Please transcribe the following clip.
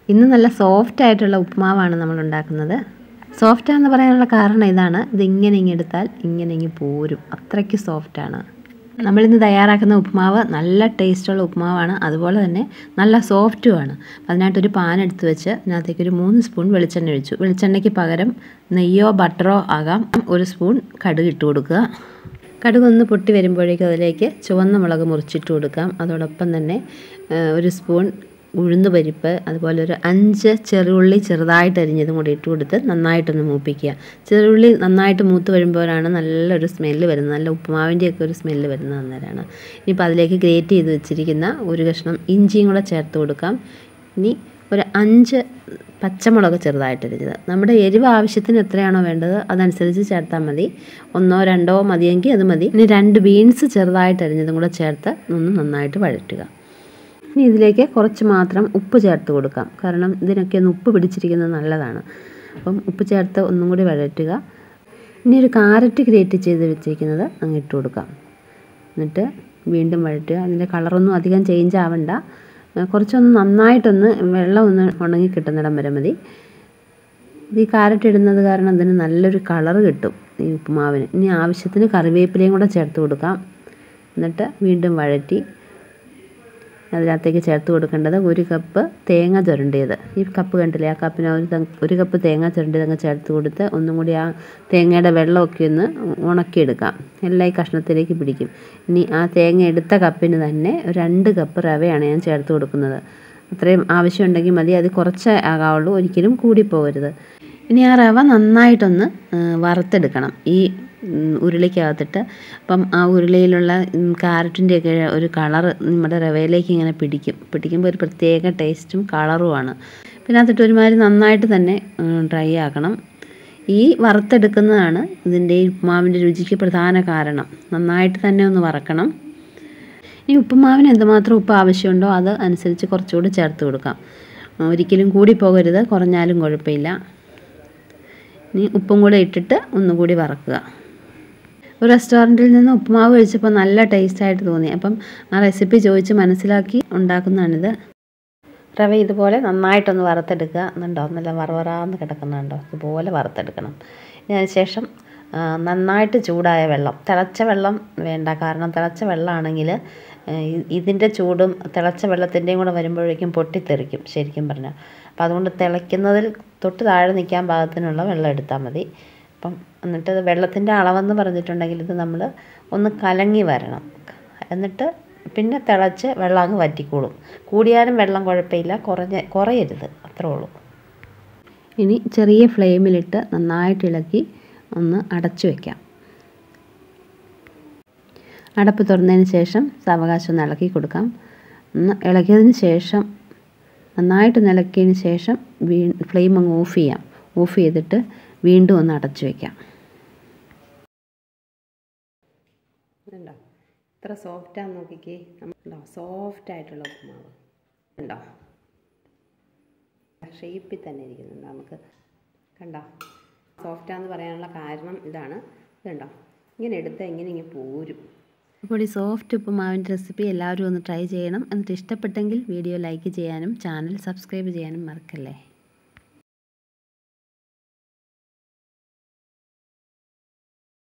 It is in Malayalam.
ഇന്ന് നല്ല സോഫ്റ്റ് ആയിട്ടുള്ള ഉപ്പുമാവാണ് നമ്മൾ ഉണ്ടാക്കുന്നത്. സോഫ്റ്റ് എന്ന് പറയാനുള്ള കാരണം ഇതാണ്, ഇതിങ്ങനെ ഇങ്ങെടുത്താൽ ഇങ്ങനെ ഇങ്ങ് പോരും, അത്രയ്ക്ക് സോഫ്റ്റാണ്. നമ്മളിന്ന് തയ്യാറാക്കുന്ന ഉപ്പുമാവ് നല്ല ടേസ്റ്റുള്ള ഉപ്പുമാവാണ്, അതുപോലെ തന്നെ നല്ല സോഫ്റ്റുമാണ്. അതിനായിട്ടൊരു പാൻ എടുത്ത് വെച്ച് അതിനകത്തേക്ക് ഒരു 3 സ്പൂൺ വെളിച്ചെണ്ണ ഒഴിച്ചു. വെളിച്ചെണ്ണയ്ക്ക് പകരം നെയ്യോ ബട്ടറോ ആകാം. 1 സ്പൂൺ കടുക് ഇട്ട് കൊടുക്കുക. കടുക് ഒന്ന് പൊട്ടി വരുമ്പോഴേക്കും അതിലേക്ക് ചുവന്ന മുളക് മുറിച്ചിട്ട് കൊടുക്കാം. അതോടൊപ്പം തന്നെ 1 സ്പൂൺ ഉഴുന്ന് പരിപ്പ്, അതുപോലെ ഒരു 5 ചെറുള്ളി ചെറുതായിട്ട് അരിഞ്ഞതും കൂടി ഇട്ട് കൊടുത്ത് നന്നായിട്ടൊന്ന് മൂപ്പിക്കുക. ചെറുള്ളി നന്നായിട്ട് മൂത്ത് വരുമ്പോഴാണ് നല്ലൊരു സ്മെല്ല് വരുന്നത്, നല്ല ഉപ്പുമാവിൻ്റെയൊക്കെ ഒരു സ്മെല്ല് വരുന്നത് അന്നേരമാണ്. ഇനിയിപ്പോൾ അതിലേക്ക് ഗ്രേറ്റ് ചെയ്ത് വെച്ചിരിക്കുന്ന ഒരു കഷ്ണം ഇഞ്ചിയും കൂടെ ചേർത്ത് കൊടുക്കാം. ഇനി ഒരു 5 പച്ചമുളക് ചെറുതായിട്ടരിഞ്ഞത്. നമ്മുടെ എരിവ് ആവശ്യത്തിന് എത്രയാണോ വേണ്ടത് അതനുസരിച്ച് ചേർത്താൽ മതി. 1 2 മതിയെങ്കിൽ അത് മതി. ഇനി 2 ബീൻസ് ചെറുതായിട്ടരിഞ്ഞതും കൂടെ ചേർത്ത് ഒന്ന് നന്നായിട്ട് വഴറ്റുക. ഇനി ഇതിലേക്ക് കുറച്ച് മാത്രം ഉപ്പ് ചേർത്ത് കൊടുക്കാം, കാരണം ഇതിനൊക്കെ ഒന്ന് ഉപ്പ് പിടിച്ചിരിക്കുന്നത് നല്ലതാണ്. അപ്പം ഉപ്പ് ചേർത്ത് ഒന്നും കൂടി വഴറ്റുക. ഇനി ഒരു കാരറ്റ് ഗ്രേറ്റ് ചെയ്ത് വെച്ചിരിക്കുന്നത് അങ്ങ് ഇട്ട് കൊടുക്കാം. എന്നിട്ട് വീണ്ടും വഴറ്റുക. അതിൻ്റെ കളറൊന്നും അധികം ചേഞ്ച് ആവണ്ട, കുറച്ചൊന്ന് നന്നായിട്ടൊന്ന് വെള്ളം ഒന്ന് ഉണങ്ങി കിട്ടുന്നിടം വരെ മതി. ഈ കാരറ്റ് ഇടുന്നത് കാരണം അതിന് നല്ലൊരു കളറ് കിട്ടും ഈ ഉപ്പുമാവിന്. ഇനി ആവശ്യത്തിന് കറിവേപ്പിലയും കൂടെ ചേർത്ത് കൊടുക്കാം. എന്നിട്ട് വീണ്ടും വഴറ്റി അതിനകത്തേക്ക് ചേർത്ത് കൊടുക്കേണ്ടത് 1 കപ്പ് തേങ്ങ ചുരണ്ടിയത്. ഈ കപ്പ് കണ്ടില്ലേ, ആ കപ്പിന് 1 കപ്പ് തേങ്ങ ചുരണ്ടിയത് അങ്ങ് ചേർത്ത് കൊടുത്ത് ഒന്നും കൂടി ആ തേങ്ങയുടെ വെള്ളമൊക്കെ ഒന്ന് ഉണക്കിയെടുക്കാം. എല്ലാം ഈ കഷ്ണത്തിലേക്ക് പിടിക്കും. ഇനി ആ തേങ്ങ എടുത്ത കപ്പിന് തന്നെ 2 കപ്പ് റവയാണ് ഞാൻ ചേർത്ത് കൊടുക്കുന്നത്. അത്രയും ആവശ്യമുണ്ടെങ്കിൽ മതി, അത് കുറച്ച് ആകാവുള്ളൂ, ഒരിക്കലും കൂടിപ്പോകരുത്. ഇനി ആ റവ നന്നായിട്ടൊന്ന് വറുത്തെടുക്കണം ഈ ഉരുളിക്കകത്തിട്ട്. അപ്പം ആ ഉരുളിയിലുള്ള കാരറ്റിൻ്റെയൊക്കെ ഒരു കളറ് നമ്മുടെ റവയിലേക്ക് ഇങ്ങനെ പിടിക്കുമ്പോൾ ഒരു പ്രത്യേക ടേസ്റ്റും കളറുമാണ്. പിന്നെ അതിട്ട് ഒരുമാതിരി നന്നായിട്ട് തന്നെ ഡ്രൈ ആക്കണം. ഈ വറുത്തെടുക്കുന്നതാണ് ഇതിൻ്റെ ഈ ഉപ്പുമാവിൻ്റെ രുചിക്ക് പ്രധാന കാരണം. നന്നായിട്ട് തന്നെ ഒന്ന് വറക്കണം. ഈ ഉപ്പുമാവിന് എന്തുമാത്രം ഉപ്പ് ആവശ്യമുണ്ടോ അത് അനുസരിച്ച് കുറച്ചുകൂടി ചേർത്ത് കൊടുക്കാം. ഒരിക്കലും കൂടി പോകരുത്, കുറഞ്ഞാലും കുഴപ്പമില്ല. ഇനി ഉപ്പും കൂടെ ഇട്ടിട്ട് ഒന്നുകൂടി വറക്കുക. ഒരു റെസ്റ്റോറൻറ്റിൽ നിന്ന് ഉപ്പുമാവ് കഴിച്ചപ്പോൾ നല്ല ടേസ്റ്റായിട്ട് തോന്നി. അപ്പം ആ റെസിപ്പി ചോദിച്ച് മനസ്സിലാക്കി ഉണ്ടാക്കുന്നതാണിത്. റവ ഇതുപോലെ നന്നായിട്ടൊന്ന് വറുത്തെടുക്കുക. എന്നുണ്ടോ, നല്ല വറവറാന്ന് കിടക്കുന്നുണ്ടോ, ഇതുപോലെ വറുത്തെടുക്കണം. ഇതിന് ശേഷം നന്നായിട്ട് ചൂടായ വെള്ളം, തിളച്ച വെള്ളം വേണ്ട, കാരണം തിളച്ച വെള്ളമാണെങ്കിൽ ഇതിൻ്റെ ചൂടും തിളച്ച വെള്ളത്തിൻ്റെയും കൂടെ വരുമ്പോഴേക്കും പൊട്ടിത്തെറിക്കും ശരിക്കും പറഞ്ഞാൽ. അപ്പോൾ അതുകൊണ്ട് തിളയ്ക്കുന്നതിൽ തൊട്ട് താഴെ നിൽക്കാൻ പാകത്തിനുള്ള വെള്ളം എടുത്താൽ മതി. അപ്പം എന്നിട്ട് വെള്ളത്തിൻ്റെ അളവെന്ന് പറഞ്ഞിട്ടുണ്ടെങ്കിൽ ഇത് നമ്മൾ ഒന്ന് കലങ്ങി വരണം. എന്നിട്ട് പിന്നെ തിളച്ച് വെള്ളം അങ്ങ് വറ്റിക്കോളും. കൂടിയാലും വെള്ളം കുഴപ്പമില്ല, കുറയരുത്, അത്രേ ഉള്ളൂ. ഇനി ചെറിയ ഫ്ലെയിമിലിട്ട് നന്നായിട്ട് ഇളക്കി ഒന്ന് അടച്ചു വയ്ക്കാം. അടപ്പ് തുറന്നതിന് ശേഷം സാവകാശം ഒന്ന് ഇളക്കി കൊടുക്കാം. ഇളക്കിയതിന് ശേഷം നന്നായിട്ട് ഇളക്കിയതിന് ശേഷം ഫ്ലെയിം അങ്ങ് ഓഫ് ചെയ്യാം. ഓഫ് ചെയ്തിട്ട് വീണ്ടും ഒന്ന് അടച്ചു വയ്ക്കാം. ഉണ്ടോ, ഇത്ര സോഫ്റ്റാന്ന് നോക്കിക്കേ. ഉണ്ടോ, സോഫ്റ്റായിട്ടുള്ള ഉപ്പുമാവ് ഉണ്ടോ, ഷേപ്പിൽ തന്നെ ഇരിക്കുന്നുണ്ടോ. നമുക്ക് കണ്ടോ, സോഫ്റ്റാന്ന് പറയാനുള്ള കാരണം ഇതാണ്. ഇതുണ്ടോ, ഇങ്ങനെ എടുത്താൽ ഇങ്ങനെ പോരും. അപ്പോൾ ഈ സോഫ്റ്റ് ഉപ്പുമാവിൻ്റെ റെസിപ്പി എല്ലാവരും ഒന്ന് ട്രൈ ചെയ്യണം. എന്നിട്ട് ഇഷ്ടപ്പെട്ടെങ്കിൽ വീഡിയോ ലൈക്ക് ചെയ്യാനും ചാനൽ സബ്സ്ക്രൈബ് ചെയ്യാനും മറക്കല്ലേ.